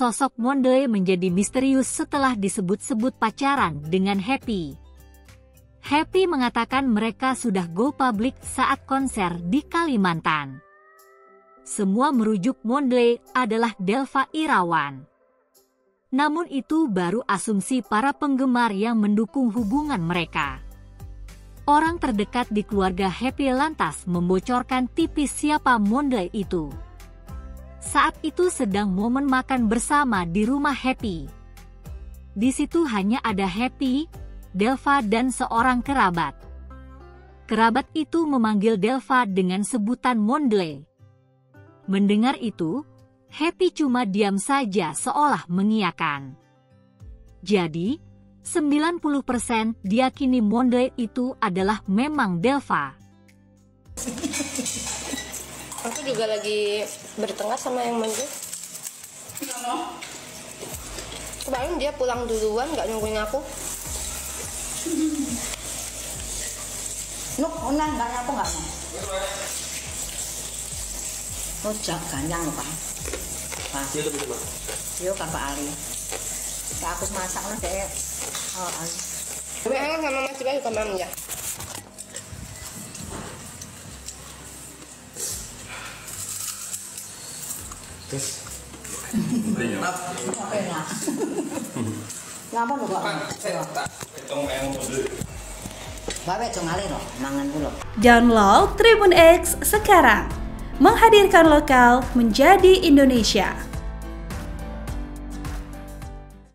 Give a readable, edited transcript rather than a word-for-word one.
sosok Monde menjadi misterius setelah disebut-sebut pacaran dengan Happy. Happy mengatakan mereka sudah go public saat konser di Kalimantan. Semua merujuk Monde adalah Delva Irawan. Namun itu baru asumsi para penggemar yang mendukung hubungan mereka. Orang terdekat di keluarga Happy lantas membocorkan tipis siapa Monde itu. Saat itu sedang momen makan bersama di rumah Happy. Di situ hanya ada Happy, Delva dan seorang kerabat. Kerabat itu memanggil Delva dengan sebutan Monde. Mendengar itu, Happy cuma diam saja seolah mengiyakan. Jadi, 90% diyakini Monde itu adalah memang Delva. Aku juga lagi bertengkar sama yang Monde. Kemarin dia pulang duluan, nggak nungguin aku. Nuk, onan nggak aku nggak mau. Oh, ganyang Pak. Pak. Yo kan Pak Ali. Aku masak lah deh. Oh, Ali. Memang sama Mas Jiwa juga mam ya. Enak. Ngapa lu kok? Bapak jangan alih loh, mangan dulu. Download Tribun X sekarang, menghadirkan lokal menjadi Indonesia.